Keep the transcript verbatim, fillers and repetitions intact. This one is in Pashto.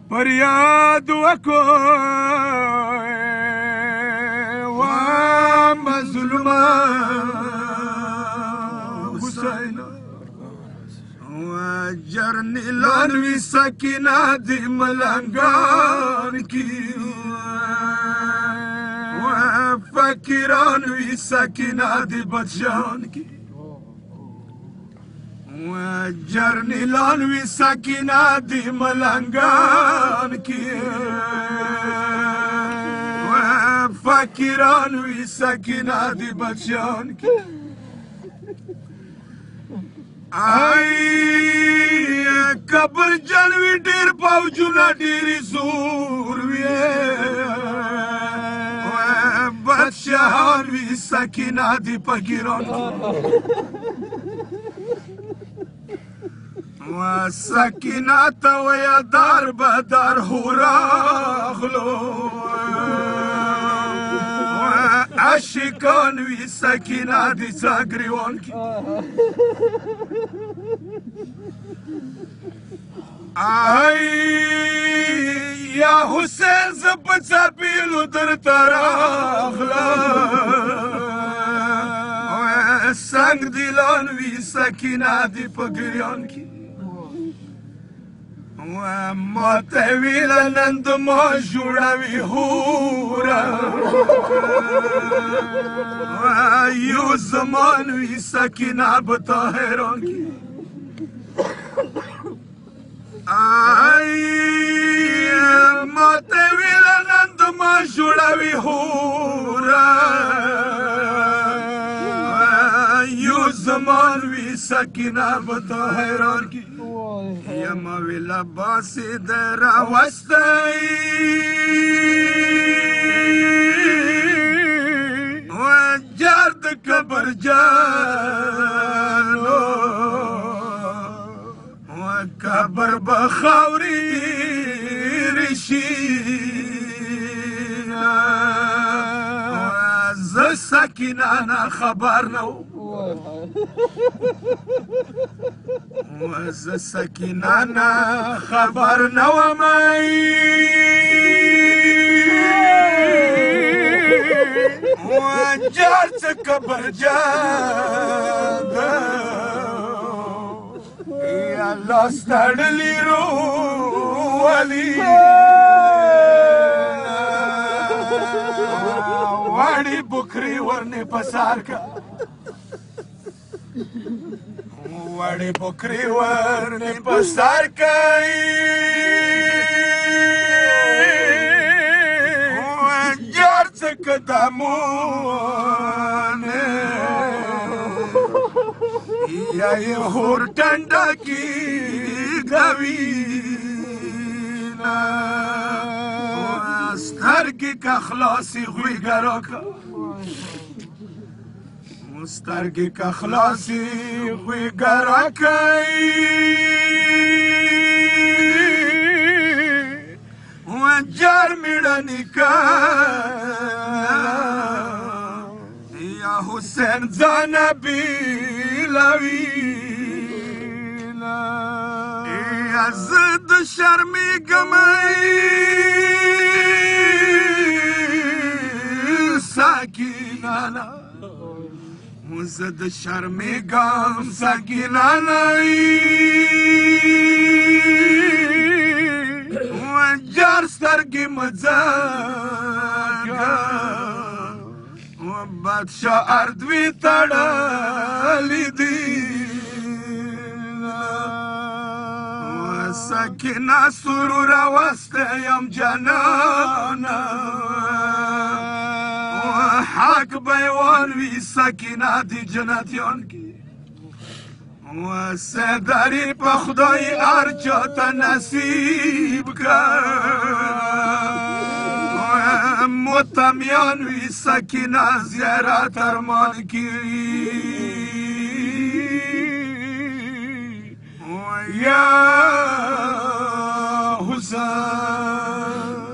فریاد وکړ وا مظلومه حسین جرنیلان وی سکینه د ملنګان کی فقیران وی سکینه د بچیان کی جرنیلان وی سکینه د ملنګان کی فقیران وی سکینه د بچیان کی آی قبر جلوی ډیر پوجونه ډیری زور وی بادشاهان وی سکینه د فقیران و سکینه ته ویه دار به دار هوراغلو عاشقان وی سکینه د څاګریوان کی آی یا حسین زه په څپېلو درته راغلم سنگ دلان وی سکینه د فقیران کی ماته ویله نن د ما جوړوي هوره یو زمان وی سکینه به تا حیران کی آی ماته ویله نن د ما جوړوي هوره یو زمان وی سکینه به تا حیران کی یما ویلا باسی در راوستی و جرد کبر جانو و کبر بخوری رشی و ز سکینه نا خبر نو وز سکینه نا خبر نومی و جار څه کبر جاده یا لاس تړلی روولي واړې بکرې ورنې په سار که وړې بکرې ورنې په سر کوي جار څه قدمونه یا یې هور ټنډکي کوینه سترګې که خلاصې غویږه راکړه سترګې که خلاصې غویږه راکوي و جار مېړنې که یا حسین ځانه بېلوینه یا زه د شرمېږم سکینه زه د شرمېږم سکینه و جار سترګې مه ځاږه و بادشاه اردوي تړلې دینه و سکینه سرور راوستی یم جانانه حق بیوان وی سکینه دی جنتیان کی و سداری په خدای هر چاته نصیب کړ متمیان وی سکینه زیارت ارمان کی یا حسین